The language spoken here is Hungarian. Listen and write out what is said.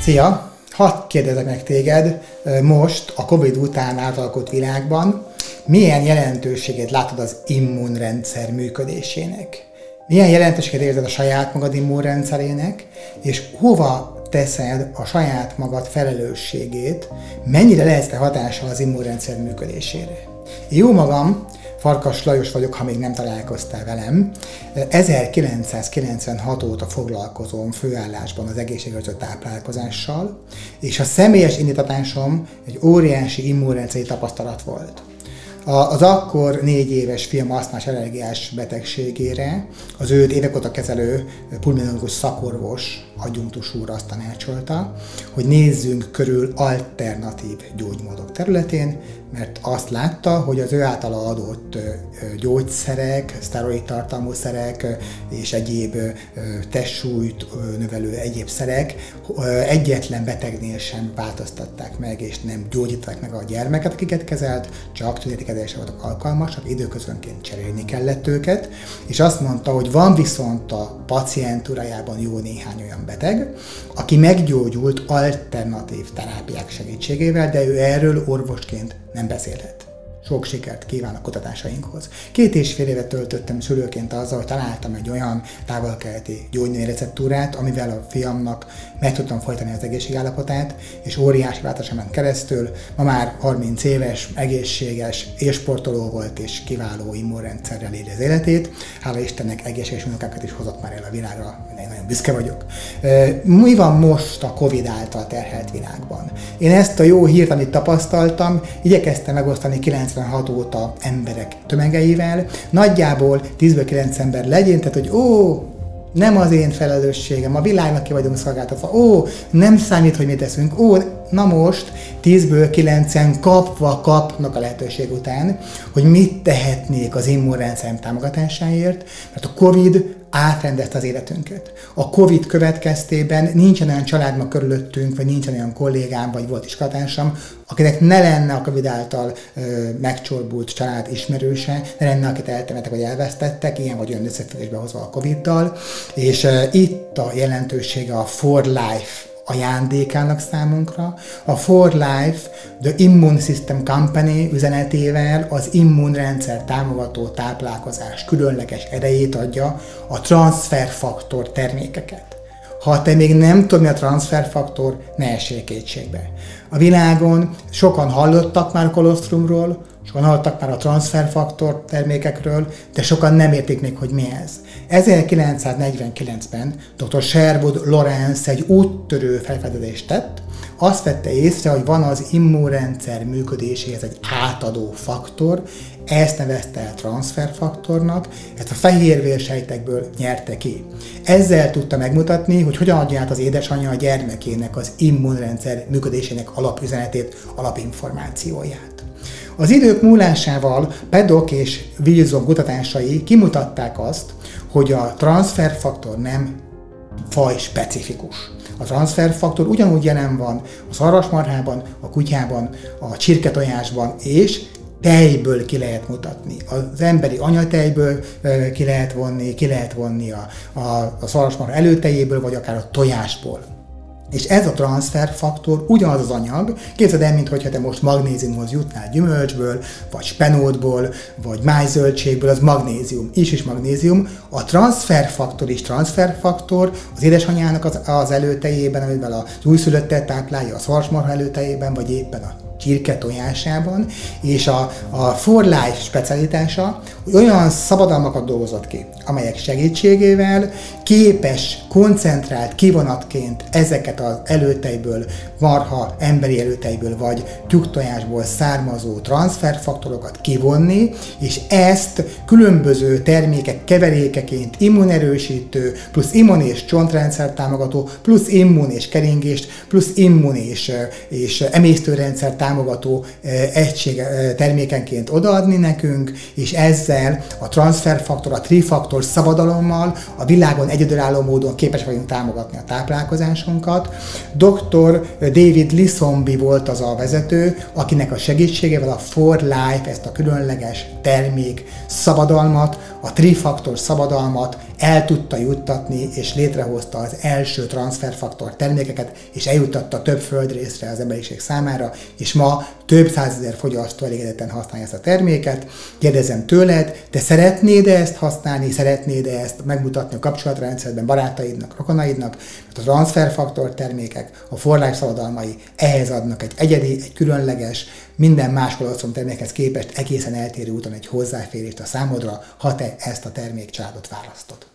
Szia! Hadd kérdezek meg téged, most a Covid után átalakott világban milyen jelentőséget látod az immunrendszer működésének? Milyen jelentőséget érzed a saját magad immunrendszerének, és hova teszed a saját magad felelősségét, mennyire lehet hatással az immunrendszer működésére? Jó magam, Farkas Lajos vagyok, ha még nem találkoztál velem. 1996 óta foglalkozom főállásban az egészségügyi táplálkozással, és a személyes indítatásom egy óriási immunrendszeri tapasztalat volt. Az akkor 4 éves fiam asztmás allergiás betegségére az őt évek óta kezelő pulmonológus szakorvos, adjunktus úr azt tanácsolta, hogy nézzünk körül alternatív gyógymódok területén, mert azt látta, hogy az ő általa adott gyógyszerek, szteroid tartalmú szerek és egyéb testsúlyt növelő egyéb szerek egyetlen betegnél sem változtatták meg, és nem gyógyították meg a gyermeket, akiket kezelt, csak tüneti kezelésre voltak alkalmasak, időközönként cserélni kellett őket, és azt mondta, hogy van viszont a pacientúrájában jó néhány olyan beteg, aki meggyógyult alternatív terápiák segítségével, de ő erről orvosként nem beszélhet. Sok sikert kívánok kutatásainkhoz. 2,5 évet töltöttem szülőként azzal, hogy találtam egy olyan távol-keleti gyógynövény receptúrát, amivel a fiamnak meg tudtam folytani az egészségállapotát, és óriási változáson keresztül ma már 30 éves, egészséges, élsportoló volt, és kiváló immunrendszerrel éli az életét. Hála Istennek egészséges unokákat is hozott már el a világra, én nagyon büszke vagyok. Mi van most a Covid által terhelt világban? Én ezt a jó hírt, amit tapasztaltam, igyekeztem megosztani 96 óta emberek tömegeivel. Nagyjából 10-ből 9 ember legyintett, hogy nem az én felelősségem, a világnak ki vagyunk szolgáltatva, nem számít, hogy mit teszünk, na most 10-ből 9-en kapnak a lehetőség után, hogy mit tehetnék az immunrendszerem támogatásáért, mert a Covid átrendezte az életünket. A Covid következtében nincsen olyan családban körülöttünk, vagy nincsen olyan kollégám, vagy volt iskolatársam, akinek ne lenne a Covid által megcsorbult család ismerőse, ne lenne, akit eltemettek, vagy elvesztettek, ilyen vagy olyan összefüggésbe hozva a Covid-dal, és itt a jelentősége a For Life ajándékának számunkra. A For Life, The Immune System Company üzenetével az immunrendszer támogató táplálkozás különleges erejét adja a transferfaktor termékeket. Ha te még nem tudod, mi a transferfaktor, ne essél kétségbe. A világon sokan hallottak már a kolosztrumról, sokan hallottak már a transferfaktor termékekről, de sokan nem értik még, hogy mi ez. 1949-ben dr. Sherwood Lawrence egy úttörő felfedezést tett, azt vette észre, hogy van az immunrendszer működéséhez egy átadó faktor, ezt nevezte el transferfaktornak, ezt a fehérvérsejtekből nyerte ki. Ezzel tudta megmutatni, hogy hogyan adja át az édesanyja a gyermekének az immunrendszer működésének alapüzenetét, alapinformációját. Az idők múlásával Paddock és Wilson kutatásai kimutatták azt, hogy a transferfaktor nem fajspecifikus. A transferfaktor ugyanúgy jelen van a szarvasmarhában, a kutyában, a csirketojásban, és tejből ki lehet mutatni. Az emberi anyatejből ki lehet vonni a szarvasmarha előtejéből, vagy akár a tojásból. És ez a transferfaktor ugyanaz az anyag, képzeld el, mintha te most magnéziumhoz jutnál gyümölcsből, vagy spenótból, vagy májzöldségből, az magnézium, is magnézium. A transferfaktor is transferfaktor az édesanyjának az előtejében, amivel az újszülöttet táplálja, a szarvasmarha előtejében, vagy éppen a csirke tojásában, és a For Life specialitása olyan szabadalmakat dolgozott ki, amelyek segítségével képes koncentrált kivonatként ezeket az előtejből, marha, emberi előtejből vagy tyúktojásból származó transferfaktorokat kivonni, és ezt különböző termékek keverékeként immunerősítő, plusz immun és csontrendszer támogató, plusz immun és keringést, plusz immun és emésztőrendszer támogató egység termékenként odaadni nekünk, és ezzel a transferfaktor, a trifaktor szabadalommal a világon egyedülálló módon képes vagyunk támogatni a táplálkozásunkat. Dr. David Liszombi volt az a vezető, akinek a segítségével a For Life ezt a különleges termék szabadalmat, a trifaktor szabadalmat el tudta juttatni, és létrehozta az első transferfaktor termékeket, és eljuttatta több földrészre az emberiség számára, és ma több százezer fogyasztó elégedetten használja ezt a terméket. Kérdezem tőled, te szeretnéd-e ezt használni, szeretnéd-e ezt megmutatni a kapcsolatrendszerben barátaidnak, rokonaidnak, mert a transferfaktor termékek, a for life szabadalmai ehhez adnak egy egyedi, egy különleges, minden más kolosseum termékhez képest egészen eltérő úton egy hozzáférést a számodra, ha te ezt a termékcsaládot választod.